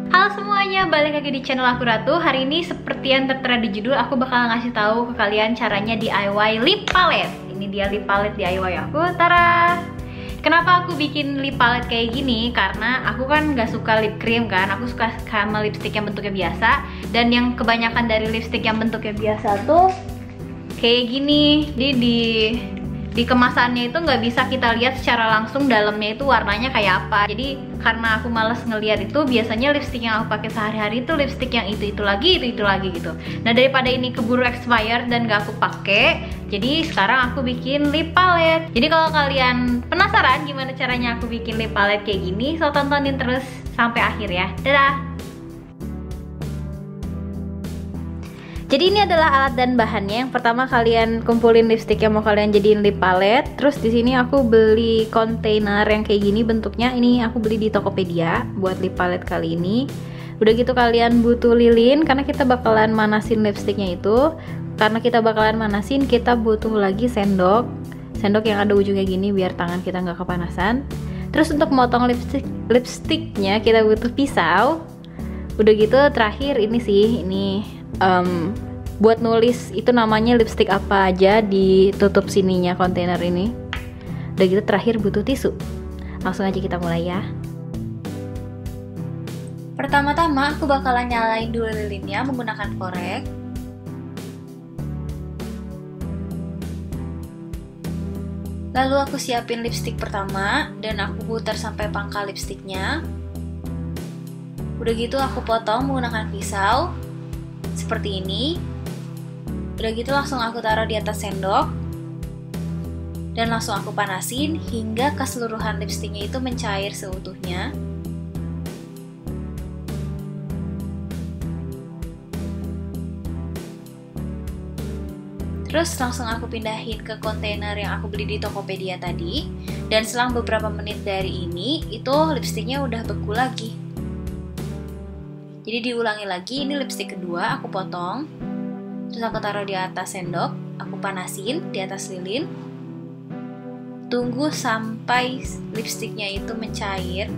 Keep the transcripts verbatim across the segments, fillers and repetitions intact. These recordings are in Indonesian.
Halo semuanya, balik lagi di channel aku Ratu. Hari ini seperti yang tertera di judul, aku bakal ngasih tahu ke kalian caranya D I Y lip palette. Ini dia lip palette D I Y aku, tara. Kenapa aku bikin lip palette kayak gini? Karena aku kan gak suka lip cream kan, aku suka sama lipstick yang bentuknya biasa. Dan yang kebanyakan dari lipstick yang bentuknya biasa tuh kayak gini. Di di di kemasannya itu nggak bisa kita lihat secara langsung dalamnya itu warnanya kayak apa. Jadi karena aku males ngeliat itu, biasanya lipstick yang aku pakai sehari-hari itu lipstick yang itu itu lagi itu itu lagi gitu. Nah daripada ini keburu expired dan gak aku pakai, jadi sekarang aku bikin lip palette. Jadi kalau kalian penasaran gimana caranya aku bikin lip palette kayak gini, so tontonin terus sampai akhir ya. Dadah. Jadi ini adalah alat dan bahannya. Yang pertama kalian kumpulin lipstick yang mau kalian jadiin lip palette. Terus di sini aku beli kontainer yang kayak gini bentuknya. Ini aku beli di Tokopedia buat lip palette kali ini. Udah gitu kalian butuh lilin karena kita bakalan manasin lipsticknya itu. Karena kita bakalan manasin, kita butuh lagi sendok. Sendok yang ada ujungnya gini biar tangan kita nggak kepanasan. Terus untuk motong lipstick lipsticknya kita butuh pisau. Udah gitu terakhir ini sih, ini Um, buat nulis itu namanya lipstick apa aja, ditutup sininya kontainer ini. Udah gitu terakhir butuh tisu. Langsung aja kita mulai ya. Pertama-tama aku bakalan nyalain dulu lilinnya menggunakan korek. Lalu aku siapin lipstick pertama dan aku putar sampai pangkal lipsticknya. Udah gitu aku potong menggunakan pisau seperti ini. Udah gitu langsung aku taruh di atas sendok dan langsung aku panasin hingga keseluruhan lipstiknya itu mencair seutuhnya. Terus langsung aku pindahin ke kontainer yang aku beli di Tokopedia tadi. Dan selang beberapa menit dari ini, itu lipstiknya udah beku lagi. Jadi diulangi lagi, ini lipstick kedua aku potong. Terus aku taruh di atas sendok, aku panasin di atas lilin. Tunggu sampai lipstiknya itu mencair.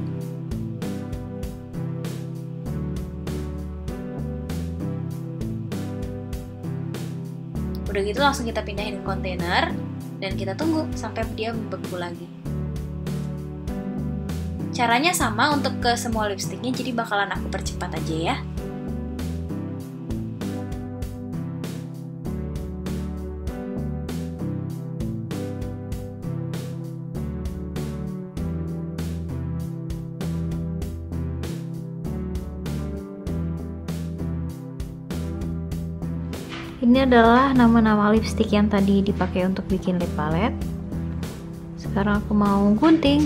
Udah gitu langsung kita pindahin ke kontainer dan kita tunggu sampai dia membeku lagi. Caranya sama untuk ke semua lipstiknya, jadi bakalan aku percepat aja ya. Ini adalah nama-nama lipstick yang tadi dipakai untuk bikin lip palette. Sekarang aku mau gunting.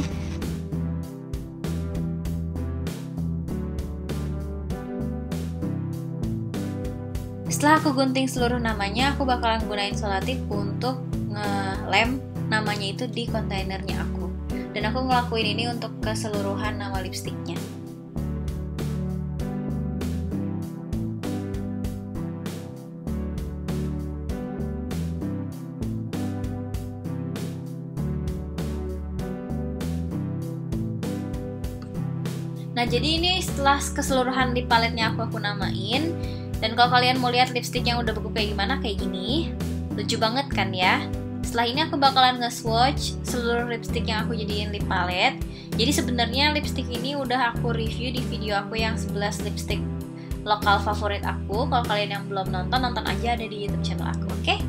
Setelah aku gunting seluruh namanya, aku bakalan gunain selotip untuk ngelem namanya itu di kontainernya aku. Dan aku ngelakuin ini untuk keseluruhan nama lipstiknya. Nah jadi ini setelah keseluruhan lip palette-nya aku aku namain. Dan kalau kalian mau lihat lipstick yang udah beku kayak gimana, kayak gini. Lucu banget kan ya. Setelah ini aku bakalan nge-swatch seluruh lipstick yang aku jadiin lip palette. Jadi sebenarnya lipstick ini udah aku review di video aku yang sebelas lipstick lokal favorit aku. Kalau kalian yang belum nonton, nonton aja, ada di YouTube channel aku, oke? Okay?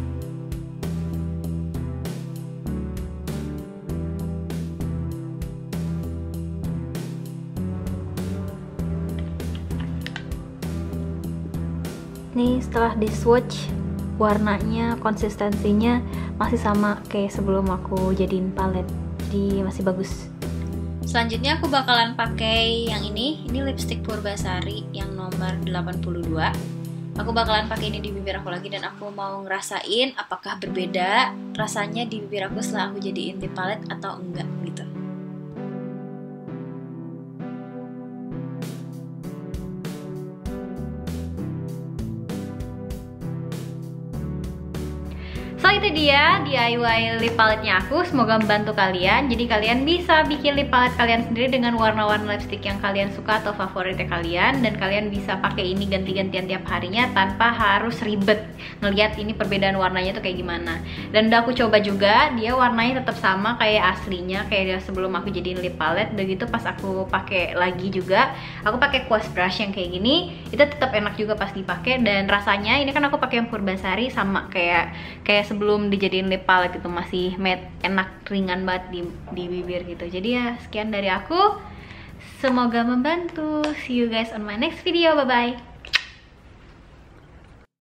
Nih setelah di swatch, warnanya, konsistensinya masih sama kayak sebelum aku jadiin palette, jadi masih bagus. Selanjutnya aku bakalan pakai yang ini, ini lipstick Purbasari yang nomor delapan puluh dua. Aku bakalan pakai ini di bibir aku lagi dan aku mau ngerasain apakah berbeda rasanya di bibir aku setelah aku jadiin lip palette atau enggak gitu. itu dia D I Y lip palette-nya aku. Semoga membantu kalian. Jadi kalian bisa bikin lip palette kalian sendiri dengan warna-warna lipstick yang kalian suka atau favoritnya kalian. Dan kalian bisa pakai ini ganti-gantian tiap harinya tanpa harus ribet ngeliat ini perbedaan warnanya tuh kayak gimana. Dan udah aku coba juga, dia warnanya tetap sama kayak aslinya, kayak sebelum aku jadiin lip palette. Udah gitu pas aku pakai lagi juga, aku pakai Quash brush yang kayak gini, itu tetap enak juga pas dipakai. Dan rasanya ini kan aku pakai yang Purbasari, sama kayak kayak sebelum dijadiin lip palette itu, masih matte, enak, ringan banget di, di bibir gitu. Jadi ya sekian dari aku, semoga membantu. See you guys on my next video, bye bye.